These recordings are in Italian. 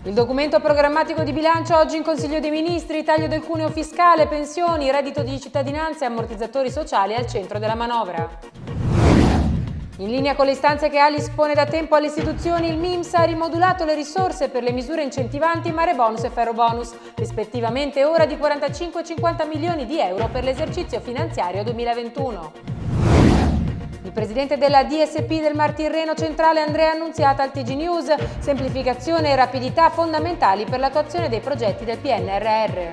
Il documento programmatico di bilancio oggi in Consiglio dei Ministri, taglio del cuneo fiscale, pensioni, reddito di cittadinanza e ammortizzatori sociali al centro della manovra. In linea con le istanze che Alice pone da tempo alle istituzioni, il MIMS ha rimodulato le risorse per le misure incentivanti Mare Bonus e Ferro Bonus, rispettivamente ora di 45 e 50 milioni di euro per l'esercizio finanziario 2021. Il presidente della DSP del Mar Tirreno Centrale Andrea Annunziata al TG News, semplificazione e rapidità fondamentali per l'attuazione dei progetti del PNRR.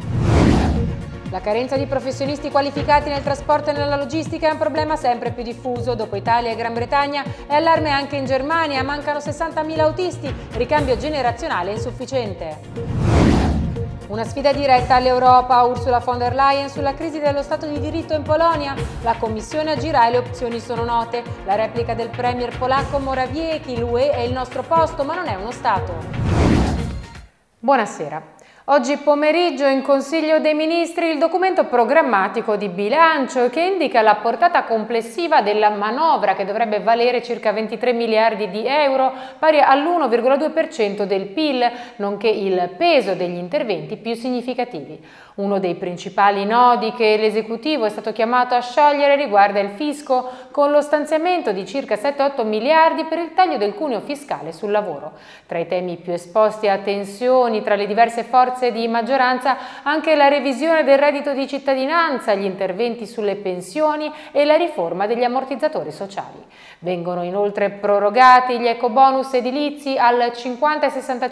La carenza di professionisti qualificati nel trasporto e nella logistica è un problema sempre più diffuso. Dopo Italia e Gran Bretagna è allarme anche in Germania, mancano 60.000 autisti, ricambio generazionale insufficiente. Una sfida diretta all'Europa, Ursula von der Leyen sulla crisi dello Stato di diritto in Polonia. La Commissione agirà e le opzioni sono note. La replica del premier polacco Morawiecki, l'UE è il nostro posto, ma non è uno Stato. Buonasera. Oggi pomeriggio in Consiglio dei Ministri il documento programmatico di bilancio che indica la portata complessiva della manovra che dovrebbe valere circa 23 miliardi di euro, pari all'1,2% del PIL, nonché il peso degli interventi più significativi. Uno dei principali nodi che l'esecutivo è stato chiamato a sciogliere riguarda il fisco, con lo stanziamento di circa 7-8 miliardi per il taglio del cuneo fiscale sul lavoro. Tra i temi più esposti a tensioni tra le diverse forze di maggioranza anche la revisione del reddito di cittadinanza, gli interventi sulle pensioni e la riforma degli ammortizzatori sociali. Vengono inoltre prorogati gli ecobonus edilizi al 50 e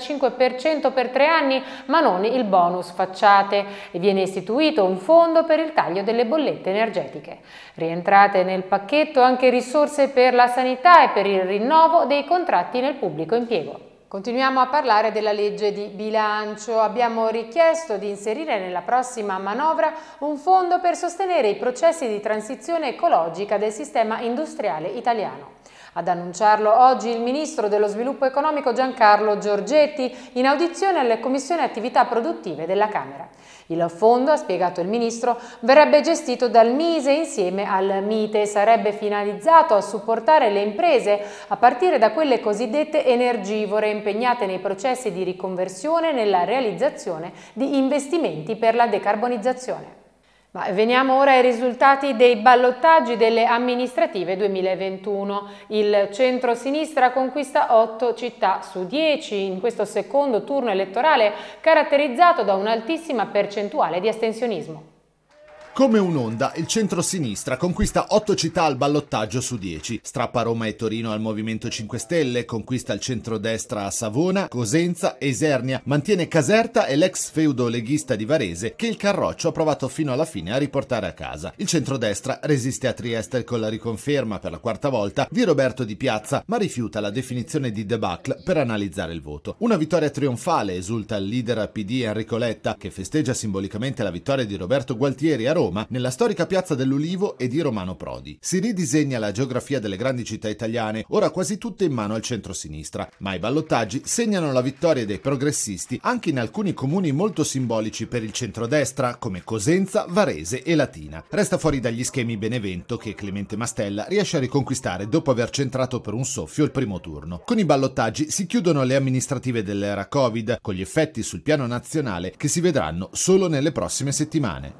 65% per 3 anni, ma non il bonus facciate, e viene istituito un fondo per il taglio delle bollette energetiche. Rientrate nel pacchetto anche risorse per la sanità e per il rinnovo dei contratti nel pubblico impiego. Continuiamo a parlare della legge di bilancio. Abbiamo richiesto di inserire nella prossima manovra un fondo per sostenere i processi di transizione ecologica del sistema industriale italiano. Ad annunciarlo oggi il Ministro dello Sviluppo Economico Giancarlo Giorgetti in audizione alle Commissioni Attività Produttive della Camera. Il fondo, ha spiegato il Ministro, verrebbe gestito dal MISE insieme al MITE e sarebbe finalizzato a supportare le imprese a partire da quelle cosiddette energivore impegnate nei processi di riconversione e nella realizzazione di investimenti per la decarbonizzazione. Ma veniamo ora ai risultati dei ballottaggi delle amministrative 2021. Il centro-sinistra conquista 8 città su 10 in questo secondo turno elettorale caratterizzato da un'altissima percentuale di astensionismo. Come un'onda, il centro-sinistra conquista 8 città al ballottaggio su 10. Strappa Roma e Torino al Movimento 5 Stelle, conquista il centrodestra a Savona, Cosenza e Isernia, mantiene Caserta e l'ex feudo leghista di Varese che il Carroccio ha provato fino alla fine a riportare a casa. Il centrodestra resiste a Trieste con la riconferma per la 4ª volta di Roberto Di Piazza, ma rifiuta la definizione di debacle per analizzare il voto. Una vittoria trionfale, esulta il leader PD Enrico Letta, che festeggia simbolicamente la vittoria di Roberto Gualtieri a Roma nella storica piazza dell'Ulivo e di Romano Prodi. Si ridisegna la geografia delle grandi città italiane, ora quasi tutte in mano al centro-sinistra, ma i ballottaggi segnano la vittoria dei progressisti anche in alcuni comuni molto simbolici per il centrodestra come Cosenza, Varese e Latina. Resta fuori dagli schemi Benevento che Clemente Mastella riesce a riconquistare dopo aver centrato per un soffio il primo turno. Con i ballottaggi si chiudono le amministrative dell'era Covid, con gli effetti sul piano nazionale che si vedranno solo nelle prossime settimane.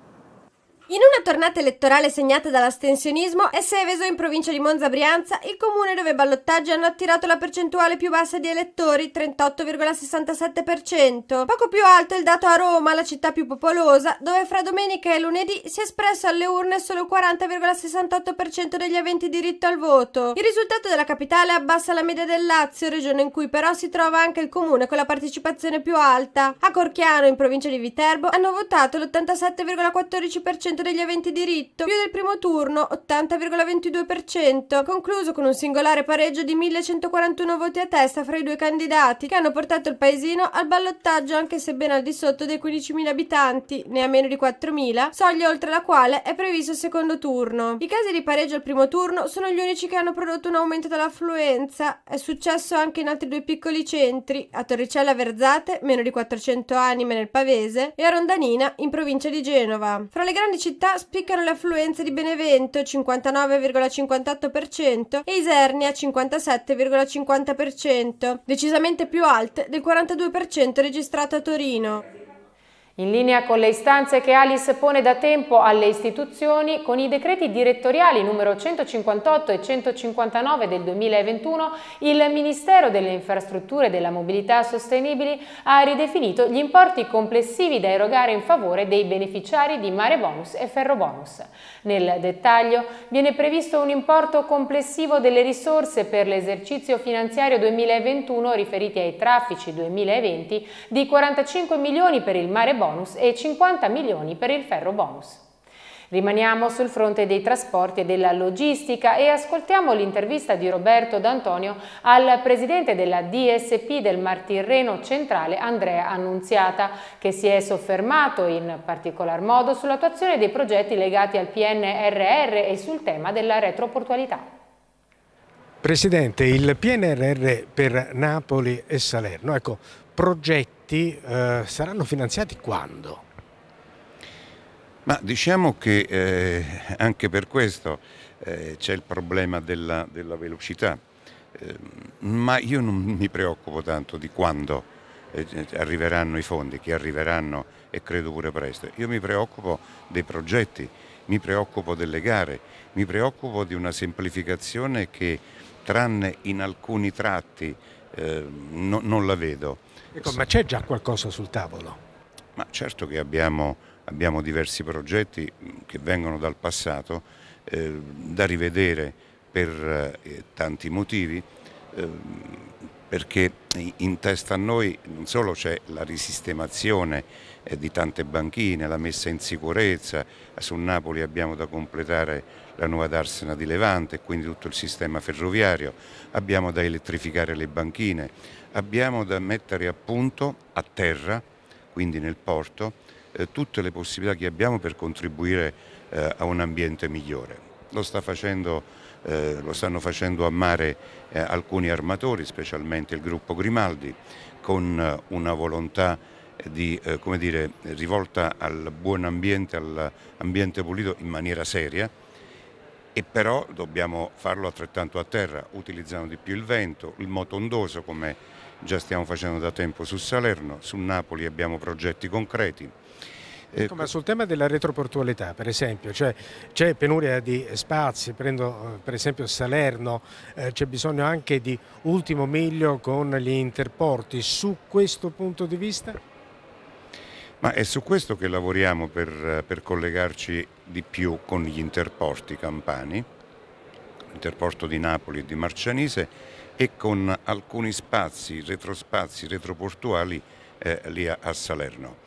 In una tornata elettorale segnata dall'astensionismo è Seveso in provincia di Monza Brianza, il comune dove i ballottaggi hanno attirato la percentuale più bassa di elettori, 38,67%. Poco più alto è il dato a Roma, la città più popolosa, dove fra domenica e lunedì si è espresso alle urne solo il 40,68% degli aventi diritto al voto. Il risultato della capitale abbassa la media del Lazio, regione in cui però si trova anche il comune con la partecipazione più alta. A Corchiano, in provincia di Viterbo, hanno votato l'87,14% degli aventi diritto, più del primo turno, 80,22%, concluso con un singolare pareggio di 1141 voti a testa fra i due candidati, che hanno portato il paesino al ballottaggio anche se ben al di sotto dei 15.000 abitanti, ne ha meno di 4.000, soglia oltre la quale è previsto il secondo turno. I casi di pareggio al primo turno sono gli unici che hanno prodotto un aumento dell'affluenza. È successo anche in altri due piccoli centri, a Torricella Verzate, meno di 400 anime nel Pavese, e a Rondanina, in provincia di Genova. Fra le grandi città spiccano le affluenze di Benevento, 59,58%, e Isernia, 57,50%, decisamente più alte del 42% registrato a Torino. In linea con le istanze che Alice pone da tempo alle istituzioni, con i decreti direttoriali numero 158 e 159 del 2021, il Ministero delle Infrastrutture e della Mobilità Sostenibili ha ridefinito gli importi complessivi da erogare in favore dei beneficiari di Mare Bonus e Ferrobonus. Nel dettaglio viene previsto un importo complessivo delle risorse per l'esercizio finanziario 2021 riferiti ai traffici 2020 di 45 milioni per il Mare Bonus e 50 milioni per il Ferrobonus. Rimaniamo sul fronte dei trasporti e della logistica e ascoltiamo l'intervista di Roberto D'Antonio al presidente della DSP del Mar Tirreno centrale, Andrea Annunziata, che si è soffermato in particolar modo sull'attuazione dei progetti legati al PNRR e sul tema della retroportualità. Presidente, il PNRR per Napoli e Salerno, ecco, progetti saranno finanziati quando? Ma diciamo che anche per questo c'è il problema della velocità, ma io non mi preoccupo tanto di quando arriveranno i fondi, che arriveranno e credo pure presto. Io mi preoccupo dei progetti, mi preoccupo delle gare, mi preoccupo di una semplificazione che tranne in alcuni tratti non la vedo. Ecco, ma c'è già qualcosa sul tavolo? Ma certo che abbiamo diversi progetti che vengono dal passato, da rivedere per tanti motivi, perché in testa a noi non solo c'è la risistemazione di tante banchine, la messa in sicurezza, su Napoli abbiamo da completare la nuova darsena di Levante, quindi tutto il sistema ferroviario, abbiamo da elettrificare le banchine, abbiamo da mettere a punto a terra, quindi nel porto, tutte le possibilità che abbiamo per contribuire a un ambiente migliore. Lo stanno facendo a mare alcuni armatori, specialmente il gruppo Grimaldi, con una volontà di, rivolta al buon ambiente, all'ambiente pulito in maniera seria, e però dobbiamo farlo altrettanto a terra, utilizzando di più il vento, il moto ondoso, come già stiamo facendo da tempo su Salerno. Su Napoli abbiamo progetti concreti. Ecco, ma sul tema della retroportualità, per esempio, c'è penuria di spazi, prendo per esempio Salerno, c'è bisogno anche di ultimo miglio con gli interporti. Su questo punto di vista? Ma è su questo che lavoriamo per collegarci di più con gli interporti campani, l'interporto di Napoli e di Marcianise, e con alcuni spazi, retroportuali lì a Salerno.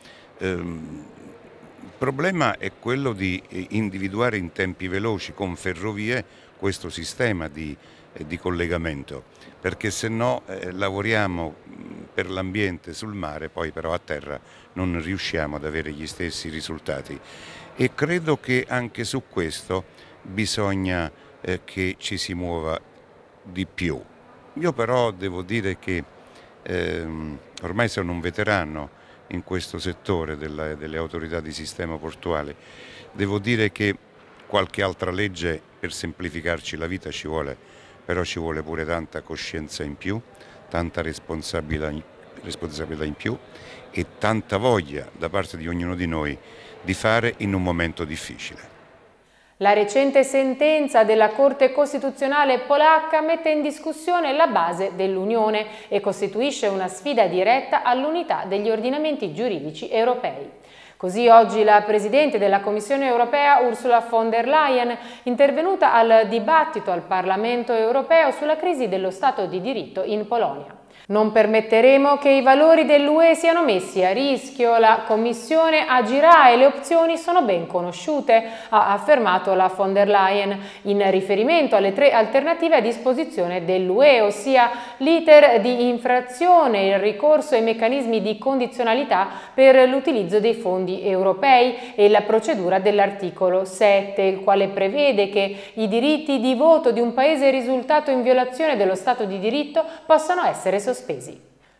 Il problema è quello di individuare in tempi veloci con ferrovie questo sistema di collegamento, perché se no lavoriamo per l'ambiente sul mare, poi però a terra non riusciamo ad avere gli stessi risultati, e credo che anche su questo bisogna che ci si muova di più. Io però devo dire che ormai sono un veterano in questo settore delle autorità di sistema portuale. Devo dire che qualche altra legge per semplificarci la vita ci vuole, però ci vuole pure tanta coscienza in più, tanta responsabilità in più e tanta voglia da parte di ognuno di noi di fare in un momento difficile. La recente sentenza della Corte Costituzionale polacca mette in discussione la base dell'Unione e costituisce una sfida diretta all'unità degli ordinamenti giuridici europei. Così oggi la Presidente della Commissione europea Ursula von der Leyen, intervenuta al dibattito al Parlamento europeo sulla crisi dello Stato di diritto in Polonia. Non permetteremo che i valori dell'UE siano messi a rischio, la Commissione agirà e le opzioni sono ben conosciute, ha affermato la von der Leyen, in riferimento alle 3 alternative a disposizione dell'UE, ossia l'iter di infrazione, il ricorso ai meccanismi di condizionalità per l'utilizzo dei fondi europei e la procedura dell'articolo 7, il quale prevede che i diritti di voto di un paese risultato in violazione dello Stato di diritto possano essere sospesi.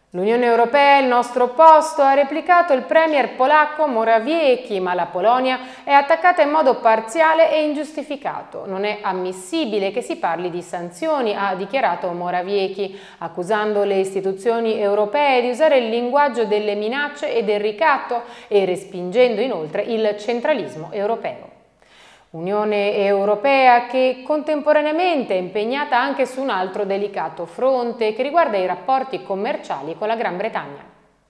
L'Unione Europea è il nostro posto, ha replicato il premier polacco Morawiecki, ma la Polonia è attaccata in modo parziale e ingiustificato. Non è ammissibile che si parli di sanzioni, ha dichiarato Morawiecki, accusando le istituzioni europee di usare il linguaggio delle minacce e del ricatto e respingendo inoltre il centralismo europeo. Unione Europea che contemporaneamente è impegnata anche su un altro delicato fronte che riguarda i rapporti commerciali con la Gran Bretagna.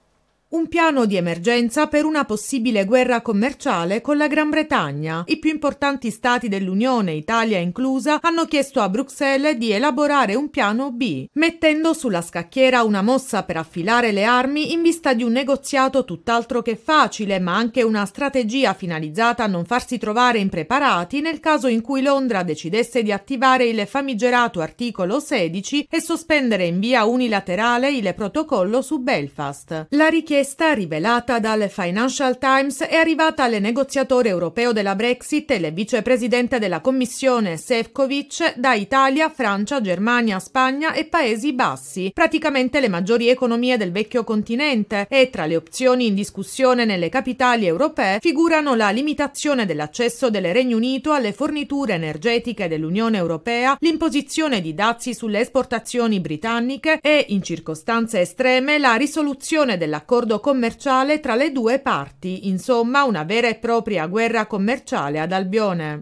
Un piano di emergenza per una possibile guerra commerciale con la Gran Bretagna. I più importanti stati dell'Unione, Italia inclusa, hanno chiesto a Bruxelles di elaborare un piano B, mettendo sulla scacchiera una mossa per affilare le armi in vista di un negoziato tutt'altro che facile, ma anche una strategia finalizzata a non farsi trovare impreparati nel caso in cui Londra decidesse di attivare il famigerato articolo 16 e sospendere in via unilaterale il protocollo su Belfast. La richiesta rivelata dal Financial Times è arrivata al negoziatore europeo della Brexit e il vicepresidente della Commissione Šefčovič da Italia, Francia, Germania, Spagna e Paesi Bassi, praticamente le maggiori economie del vecchio continente, e tra le opzioni in discussione nelle capitali europee figurano la limitazione dell'accesso del Regno Unito alle forniture energetiche dell'Unione Europea, l'imposizione di dazi sulle esportazioni britanniche e, in circostanze estreme, la risoluzione dell'accordo commerciale tra le due parti, insomma una vera e propria guerra commerciale ad Albione.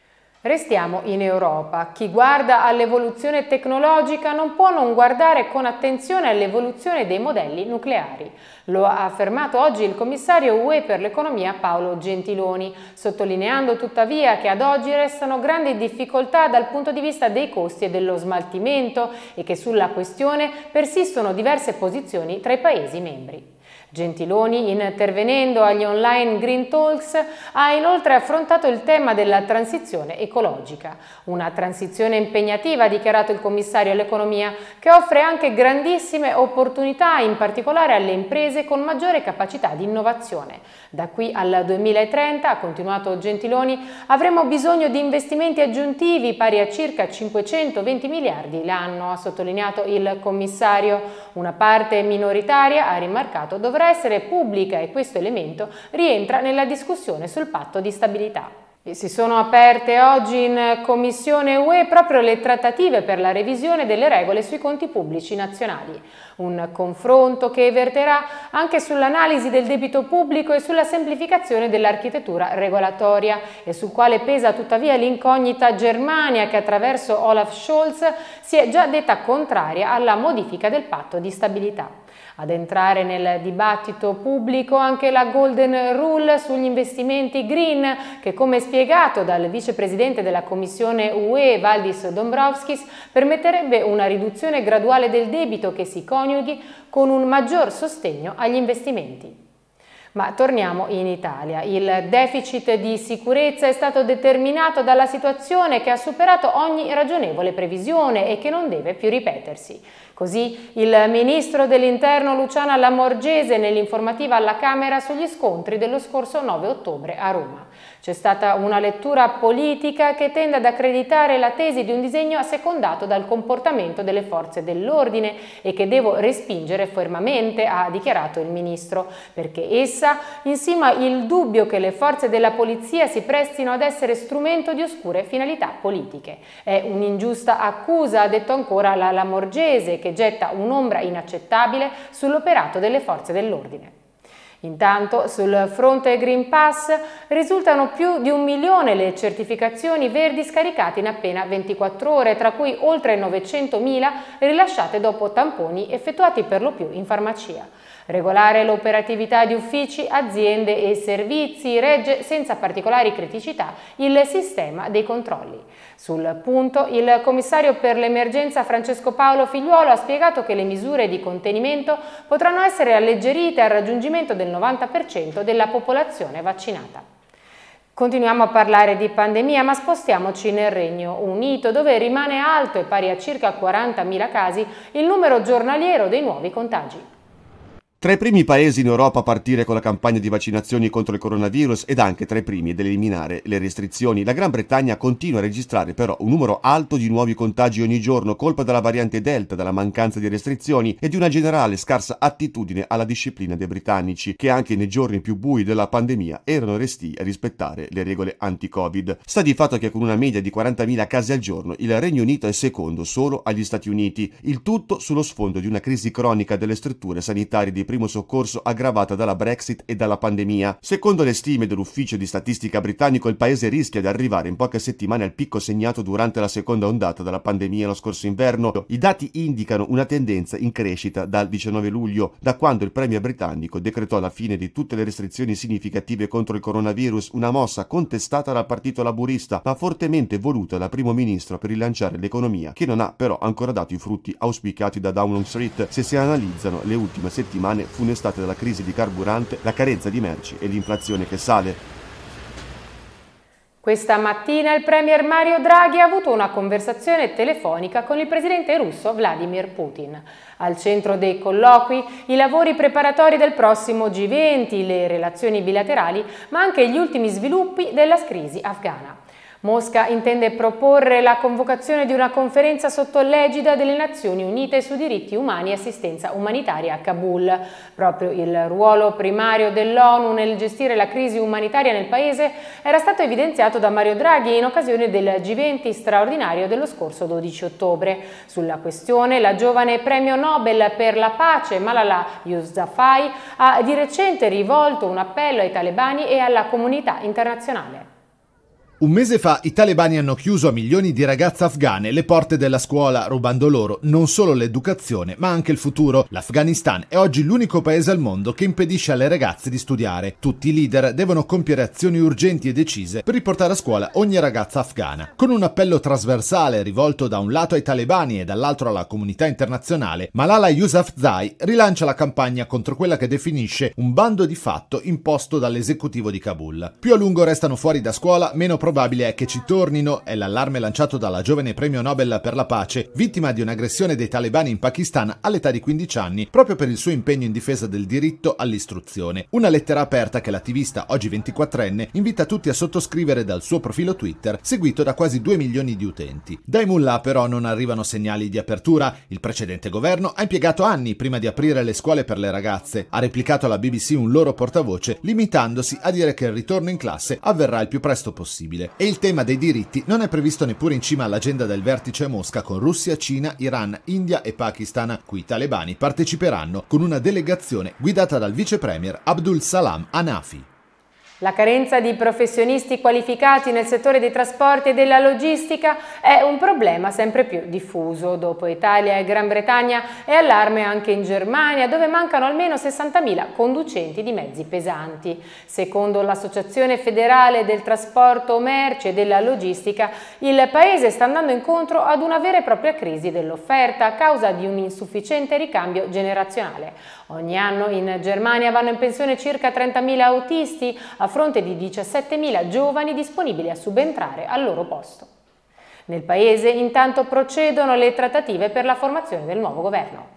Restiamo in Europa. Chi guarda all'evoluzione tecnologica non può non guardare con attenzione all'evoluzione dei modelli nucleari. Lo ha affermato oggi il commissario UE per l'economia Paolo Gentiloni, sottolineando tuttavia che ad oggi restano grandi difficoltà dal punto di vista dei costi e dello smaltimento e che sulla questione persistono diverse posizioni tra i Paesi membri. Gentiloni, intervenendo agli online Green Talks, ha inoltre affrontato il tema della transizione ecologica. Una transizione impegnativa, ha dichiarato il commissario all'economia, che offre anche grandissime opportunità, in particolare alle imprese con maggiore capacità di innovazione. Da qui al 2030, ha continuato Gentiloni, avremo bisogno di investimenti aggiuntivi pari a circa 520 miliardi l'anno, ha sottolineato il commissario. Una parte minoritaria, ha rimarcato, dovrà essere pubblica e questo elemento rientra nella discussione sul patto di stabilità. Si sono aperte oggi in Commissione UE proprio le trattative per la revisione delle regole sui conti pubblici nazionali. Un confronto che verterà anche sull'analisi del debito pubblico e sulla semplificazione dell'architettura regolatoria e sul quale pesa tuttavia l'incognita Germania che attraverso Olaf Scholz si è già detta contraria alla modifica del patto di stabilità. Ad entrare nel dibattito pubblico anche la Golden Rule sugli investimenti green che, come spiegato dal vicepresidente della Commissione UE Valdis Dombrovskis, permetterebbe una riduzione graduale del debito che si coniughi con un maggior sostegno agli investimenti. Ma torniamo in Italia. Il deficit di sicurezza è stato determinato dalla situazione che ha superato ogni ragionevole previsione e che non deve più ripetersi. Così il ministro dell'Interno Luciana Lamorgese nell'informativa alla Camera sugli scontri dello scorso 9 ottobre a Roma. C'è stata una lettura politica che tende ad accreditare la tesi di un disegno assecondato dal comportamento delle forze dell'ordine e che devo respingere fermamente, ha dichiarato il ministro, perché essa insima il dubbio che le forze della polizia si prestino ad essere strumento di oscure finalità politiche. È un'ingiusta accusa, ha detto ancora la Lamorgese, che getta un'ombra inaccettabile sull'operato delle forze dell'ordine. Intanto sul fronte Green Pass risultano più di 1 milione le certificazioni verdi scaricate in appena 24 ore, tra cui oltre 900.000 rilasciate dopo tamponi effettuati per lo più in farmacia. Regolare l'operatività di uffici, aziende e servizi regge senza particolari criticità il sistema dei controlli. Sul punto il commissario per l'emergenza Francesco Paolo Figliuolo ha spiegato che le misure di contenimento potranno essere alleggerite al raggiungimento del 90% della popolazione vaccinata. Continuiamo a parlare di pandemia, ma spostiamoci nel Regno Unito, dove rimane alto e pari a circa 40.000 casi il numero giornaliero dei nuovi contagi. Tra i primi paesi in Europa a partire con la campagna di vaccinazioni contro il coronavirus ed anche tra i primi ad eliminare le restrizioni, la Gran Bretagna continua a registrare però un numero alto di nuovi contagi ogni giorno, colpa della variante Delta, dalla mancanza di restrizioni e di una generale scarsa attitudine alla disciplina dei britannici, che anche nei giorni più bui della pandemia erano restii a rispettare le regole anti-Covid. Sta di fatto che con una media di 40.000 casi al giorno il Regno Unito è secondo solo agli Stati Uniti, il tutto sullo sfondo di una crisi cronica delle strutture sanitarie di primo soccorso aggravata dalla Brexit e dalla pandemia. Secondo le stime dell'ufficio di statistica britannico, il paese rischia di arrivare in poche settimane al picco segnato durante la seconda ondata della pandemia lo scorso inverno. I dati indicano una tendenza in crescita dal 19 luglio, da quando il premier britannico decretò la fine di tutte le restrizioni significative contro il coronavirus, una mossa contestata dal partito laburista ma fortemente voluta dal primo ministro per rilanciare l'economia, che non ha però ancora dato i frutti auspicati da Downing Street se si analizzano le ultime settimane funestate dalla crisi di carburante, la carenza di merci e l'inflazione che sale. Questa mattina il premier Mario Draghi ha avuto una conversazione telefonica con il presidente russo Vladimir Putin. Al centro dei colloqui i lavori preparatori del prossimo G20, le relazioni bilaterali, ma anche gli ultimi sviluppi della crisi afghana. Mosca intende proporre la convocazione di una conferenza sotto l'egida delle Nazioni Unite su diritti umani e assistenza umanitaria a Kabul. Proprio il ruolo primario dell'ONU nel gestire la crisi umanitaria nel paese era stato evidenziato da Mario Draghi in occasione del G20 straordinario dello scorso 12 ottobre. Sulla questione, la giovane premio Nobel per la pace Malala Yousafzai ha di recente rivolto un appello ai talebani e alla comunità internazionale. Un mese fa i talebani hanno chiuso a milioni di ragazze afghane le porte della scuola, rubando loro non solo l'educazione ma anche il futuro. L'Afghanistan è oggi l'unico paese al mondo che impedisce alle ragazze di studiare. Tutti i leader devono compiere azioni urgenti e decise per riportare a scuola ogni ragazza afghana. Con un appello trasversale rivolto da un lato ai talebani e dall'altro alla comunità internazionale, Malala Yousafzai rilancia la campagna contro quella che definisce un bando di fatto imposto dall'esecutivo di Kabul. Più a lungo restano fuori da scuola, meno probabile è che ci tornino, è l'allarme lanciato dalla giovane premio Nobel per la pace, vittima di un'aggressione dei talebani in Pakistan all'età di 15 anni, proprio per il suo impegno in difesa del diritto all'istruzione. Una lettera aperta che l'attivista, oggi 24enne, invita tutti a sottoscrivere dal suo profilo Twitter, seguito da quasi 2 milioni di utenti. Dai mullah però non arrivano segnali di apertura. Il precedente governo ha impiegato anni prima di aprire le scuole per le ragazze. Ha replicato alla BBC un loro portavoce, limitandosi a dire che il ritorno in classe avverrà il più presto possibile. E il tema dei diritti non è previsto neppure in cima all'agenda del vertice a Mosca con Russia, Cina, Iran, India e Pakistan, cui i talebani parteciperanno con una delegazione guidata dal vice premier Abdul Salam Hanafi. La carenza di professionisti qualificati nel settore dei trasporti e della logistica è un problema sempre più diffuso. Dopo Italia e Gran Bretagna è allarme anche in Germania, dove mancano almeno 60.000 conducenti di mezzi pesanti. Secondo l'Associazione Federale del Trasporto Merci e della Logistica, il Paese sta andando incontro ad una vera e propria crisi dell'offerta a causa di un insufficiente ricambio generazionale. Ogni anno in Germania vanno in pensione circa 30.000 autisti, a fronte di 17.000 giovani disponibili a subentrare al loro posto. Nel Paese intanto procedono le trattative per la formazione del nuovo governo.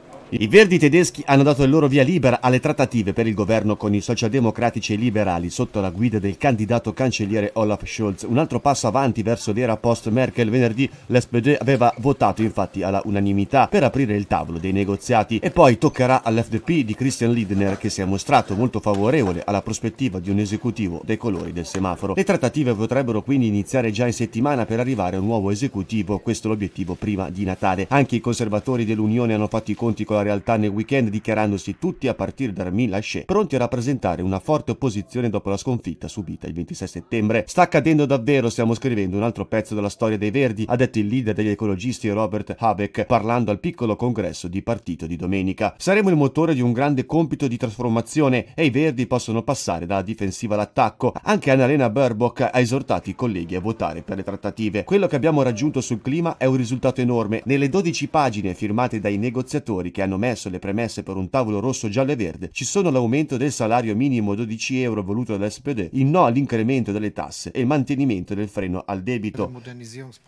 I Verdi tedeschi hanno dato il loro via libera alle trattative per il governo con i socialdemocratici e i liberali sotto la guida del candidato cancelliere Olaf Scholz. Un altro passo avanti verso l'era post-Merkel. Venerdì l'SPD aveva votato infatti alla unanimità per aprire il tavolo dei negoziati e poi toccherà all'FDP di Christian Lindner, che si è mostrato molto favorevole alla prospettiva di un esecutivo dei colori del semaforo. Le trattative potrebbero quindi iniziare già in settimana per arrivare a un nuovo esecutivo, questo è l'obiettivo prima di Natale. Anche i conservatori dell'Unione hanno fatto i conti con la realtà nel weekend, dichiarandosi tutti a partire da Armin Laschet pronti a rappresentare una forte opposizione dopo la sconfitta subita il 26 settembre. Sta accadendo davvero, stiamo scrivendo un altro pezzo della storia dei Verdi, ha detto il leader degli ecologisti Robert Habeck parlando al piccolo congresso di partito di domenica. Saremo il motore di un grande compito di trasformazione e i Verdi possono passare dalla difensiva all'attacco. Anche Annalena Baerbock ha esortato i colleghi a votare per le trattative. Quello che abbiamo raggiunto sul clima è un risultato enorme. Nelle 12 pagine firmate dai negoziatori che hanno messo le premesse per un tavolo rosso, giallo e verde ci sono l'aumento del salario minimo 12 euro voluto dall'SPD, il no all'incremento delle tasse e il mantenimento del freno al debito.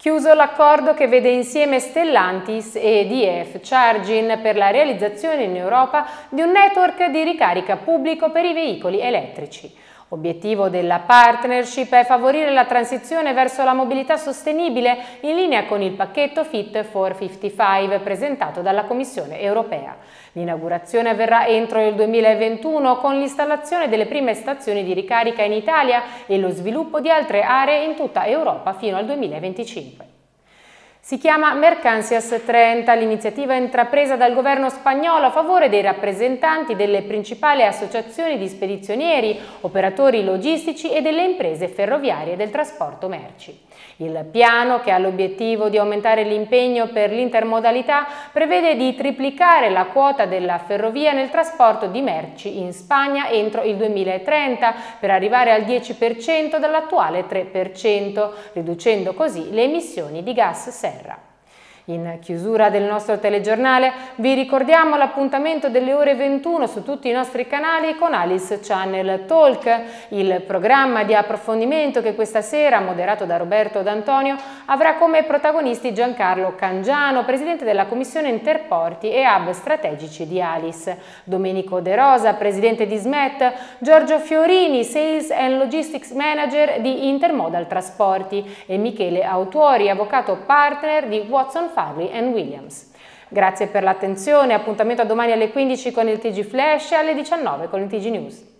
Chiuso l'accordo che vede insieme Stellantis e EDF Charging per la realizzazione in Europa di un network di ricarica pubblico per i veicoli elettrici. Obiettivo della partnership è favorire la transizione verso la mobilità sostenibile in linea con il pacchetto Fit for 55 presentato dalla Commissione europea. L'inaugurazione avverrà entro il 2021 con l'installazione delle prime stazioni di ricarica in Italia e lo sviluppo di altre aree in tutta Europa fino al 2025. Si chiama Mercancias 30, l'iniziativa intrapresa dal governo spagnolo a favore dei rappresentanti delle principali associazioni di spedizionieri, operatori logistici e delle imprese ferroviarie del trasporto merci. Il piano, che ha l'obiettivo di aumentare l'impegno per l'intermodalità, prevede di triplicare la quota della ferrovia nel trasporto di merci in Spagna entro il 2030 per arrivare al 10% dall'attuale 3%, riducendo così le emissioni di gas serra. In chiusura del nostro telegiornale vi ricordiamo l'appuntamento delle ore 21 su tutti i nostri canali con Alice Channel Talk, il programma di approfondimento che questa sera, moderato da Roberto D'Antonio, avrà come protagonisti Giancarlo Cangiano, presidente della Commissione Interporti e Hub Strategici di Alice, Domenico De Rosa, presidente di SMET, Giorgio Fiorini, Sales and Logistics Manager di Intermodal Trasporti e Michele Autuori, avvocato partner di Watson Farley & Williams. Grazie per l'attenzione, appuntamento a domani alle 15 con il TG Flash e alle 19 con il TG News.